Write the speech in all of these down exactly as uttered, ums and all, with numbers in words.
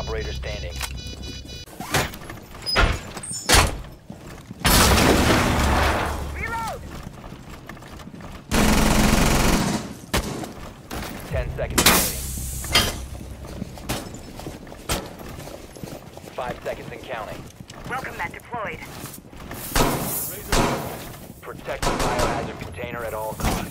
operator standing. Reload! Ten seconds remaining. Five seconds and counting. Welcome mat deployed. Protect the biohazard container at all costs.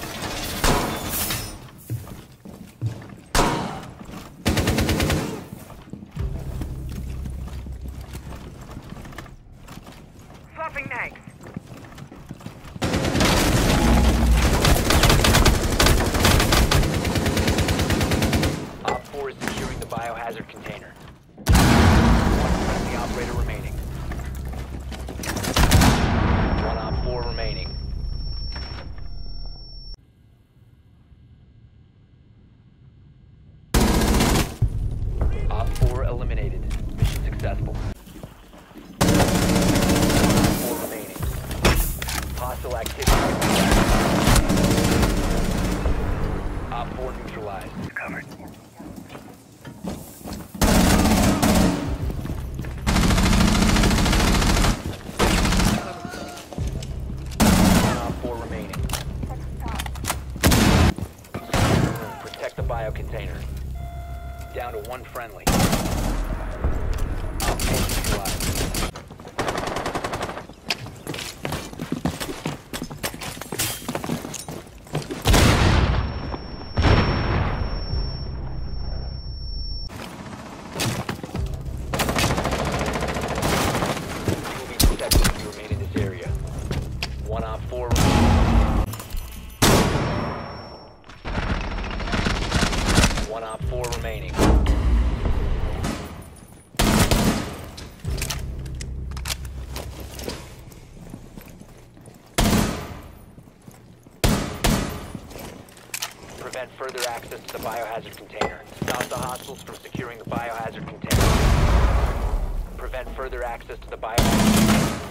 Swapping mags. Op four is securing the biohazard container. One friendly operator remaining. One Op four remaining. Op four eliminated. Mission successful. Op four remaining. Hostile activity. Op four neutralized. Covered. One Op four remaining. Protect the bio container. Down to one friendly. Op four neutralized. You will be detected if you remain in this area. One Op four remaining. One Op four remaining. Prevent further access to the biohazard container. Stop the hostiles from securing the biohazard container. Prevent further access to the biohazard container.